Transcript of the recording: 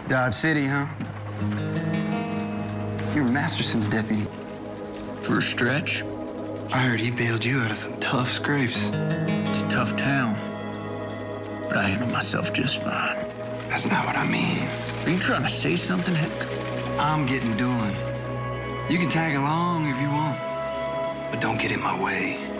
Dodge City, huh? You're Masterson's deputy. For a stretch. I heard he bailed you out of some tough scrapes. It's a tough town, but I handle myself just fine. That's not what I mean. Are you trying to say something, Hick? I'm getting doing. You can tag along if you want, but don't get in my way.